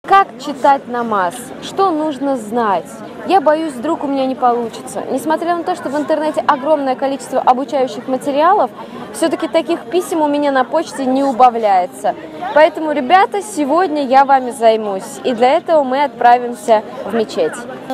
Как читать намаз? Что нужно знать? Я боюсь, вдруг у меня не получится. Несмотря на то, что в интернете огромное количество обучающих материалов, все-таки таких писем у меня на почте не убавляется. Поэтому, ребята, сегодня я вами займусь. И для этого мы отправимся в мечеть.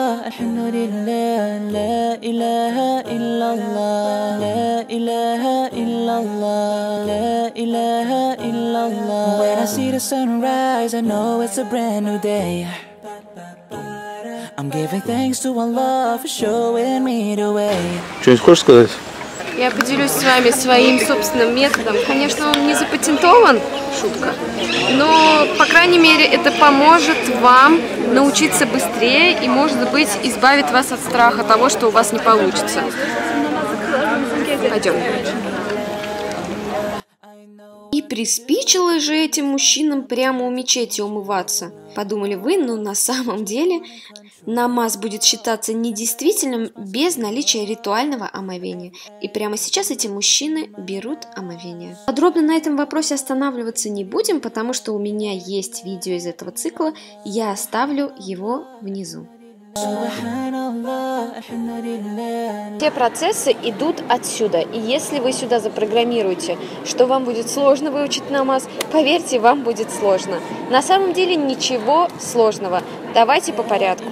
Что-нибудь хочешь сказать? Я поделюсь с вами своим собственным методом. Конечно, он не запатентован, шутка, но, по крайней мере, это поможет вам научиться быстрее и, может быть, избавит вас от страха того, что у вас не получится. Пойдем. И приспичило же этим мужчинам прямо у мечети умываться. Подумали вы, но на самом деле намаз будет считаться недействительным без наличия ритуального омовения. И прямо сейчас эти мужчины берут омовение. Подробно на этом вопросе останавливаться не будем, потому что у меня есть видео из этого цикла, я оставлю его внизу. Все процессы идут отсюда, и если вы сюда запрограммируете, что вам будет сложно выучить намаз, поверьте, вам будет сложно. На самом деле ничего сложного. Давайте по порядку.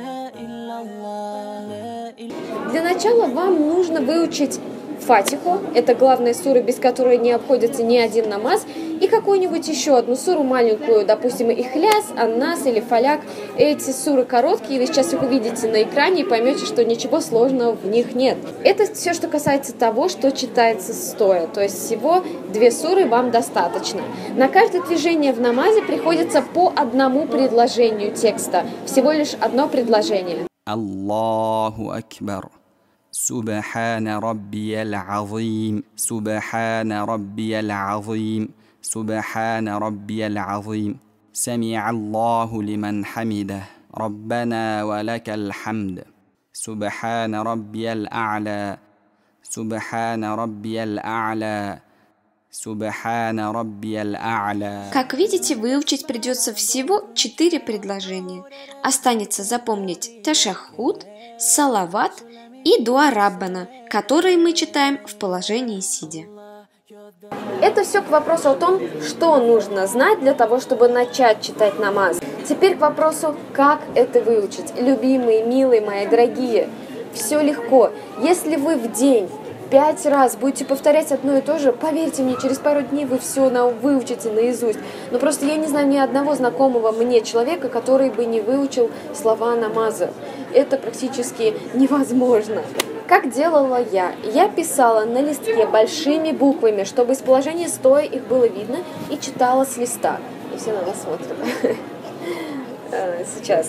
Для начала вам нужно выучить Фатиху, это главная сура, без которой не обходится ни один намаз, и какую-нибудь еще одну суру маленькую, допустим, Ихляс, Аннас или Фаляк. Эти суры короткие, вы сейчас их увидите на экране и поймете, что ничего сложного в них нет. Это все, что касается того, что читается стоя, то есть всего 2 суры вам достаточно. На каждое движение в намазе приходится по одному предложению текста, всего лишь одно предложение. Аллаху Акбар. Субхана раббиял азим, субхана раббиял азим, субхана раббиял азим. Сами'а Аллаху лиман хамида, раббана ва лакал хамд. Субхана раббиял а'ля, субхана раббиял а'ля, субхана раббиял а'ля. Как видите, выучить придется всего 4 предложения. Останется запомнить ташаххуд, салават и дуа Раббана, которые мы читаем в положении сидя. Это все к вопросу о том, что нужно знать для того, чтобы начать читать намаз. Теперь к вопросу, как это выучить. Любимые, милые мои, дорогие, все легко. Если вы в день 5 раз будете повторять одно и то же, поверьте мне, через пару дней вы все выучите наизусть. Но просто я не знаю ни одного знакомого мне человека, который бы не выучил слова намаза. Это практически невозможно. Как делала я? Я писала на листке большими буквами, чтобы из положения стоя их было видно, и читала с листа. И все на вас смотрят. Сейчас.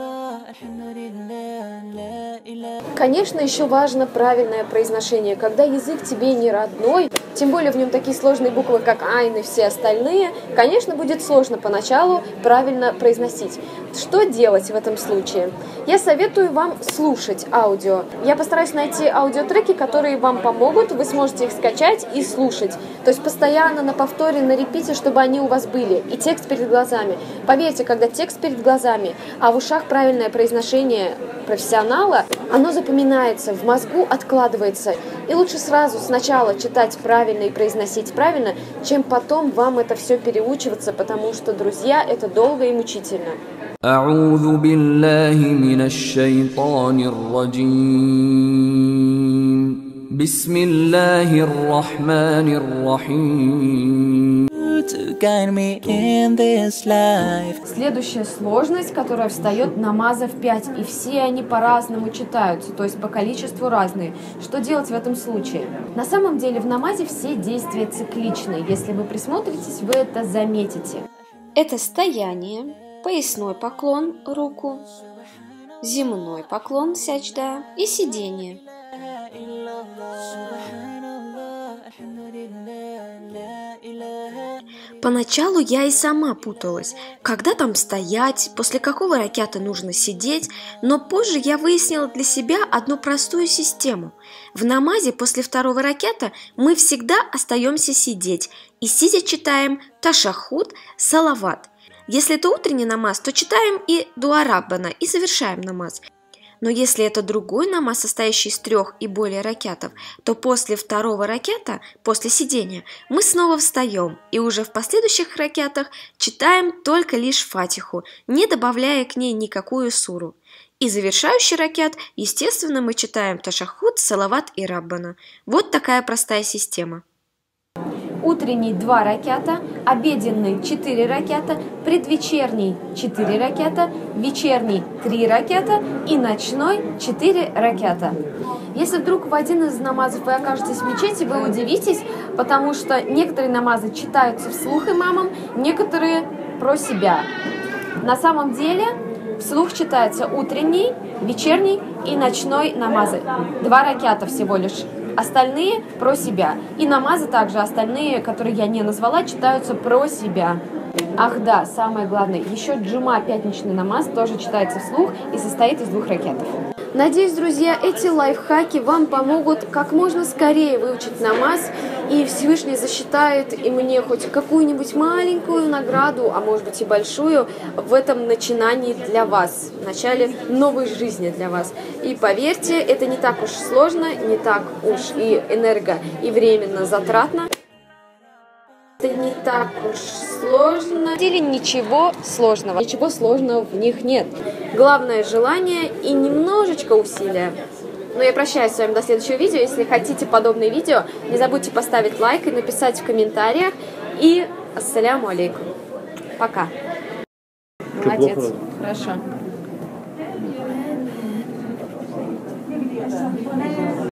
Конечно, еще важно правильное произношение. Когда язык тебе не родной, тем более в нем такие сложные буквы, как айн и все остальные, конечно, будет сложно поначалу правильно произносить. Что делать в этом случае? Я советую вам слушать аудио. Я постараюсь найти аудиотреки, которые вам помогут, вы сможете их скачать и слушать. То есть постоянно на повторе, на репите, чтобы они у вас были. И текст перед глазами. Поверьте, когда текст перед глазами, а в ушах правильное произношение профессионала, оно запоминается, в мозгу откладывается. И лучше сразу сначала читать правильно и произносить правильно, чем потом вам это все переучиваться, потому что, друзья, это долго и мучительно. أعوذ بالله من الشيطان الرجيم بسم الله الرحمن الرحيم. Следующая сложность, которая встает, намазов 5, и все они по-разному читаются, то есть по количеству разные. Что делать в этом случае? На самом деле в намазе все действия цикличны. Если вы присмотритесь, вы это заметите. Это стояние, поясной поклон, руку, земной поклон, сяджда, и сидение. Поначалу я и сама путалась, когда там стоять, после какого ракята нужно сидеть, но позже я выяснила для себя одну простую систему. В намазе после второго ракята мы всегда остаемся сидеть, и сидя читаем ташаххуд, салават. Если это утренний намаз, то читаем и дуа Раббана и завершаем намаз. Но если это другой намаз, состоящий из 3 и более ракятов, то после второго ракята, после сидения, мы снова встаем и уже в последующих ракятах читаем только лишь фатиху, не добавляя к ней никакую суру. И завершающий ракят, естественно, мы читаем ташаххуд, салават и Раббана. Вот такая простая система. Утренний 2 ракята, обеденный 4 ракята, предвечерний 4 ракята, вечерний 3 ракята и ночной 4 ракята. Если вдруг в один из намазов вы окажетесь в мечети, вы удивитесь, потому что некоторые намазы читаются вслух имамом, некоторые про себя. На самом деле вслух читается утренний, вечерний и ночной намазы. 2 ракята всего лишь. Остальные про себя. И намазы также, остальные, которые я не назвала, читаются про себя. Ах да, самое главное, еще джума, пятничный намаз, тоже читается вслух и состоит из 2 ракятов. Надеюсь, друзья, эти лайфхаки вам помогут как можно скорее выучить намаз, и Всевышний засчитает и мне хоть какую-нибудь маленькую награду, а может быть и большую, в этом начинании для вас, в начале новой жизни для вас. И поверьте, это не так уж сложно, не так уж и энерго, и временно затратно. Это не так уж сложно. Или ничего сложного. Ничего сложного в них нет. Главное желание и немножечко усилия. Но я прощаюсь с вами до следующего видео. Если хотите подобные видео, не забудьте поставить лайк и написать в комментариях. И ассаляму алейкум. Пока. Молодец. Хорошо.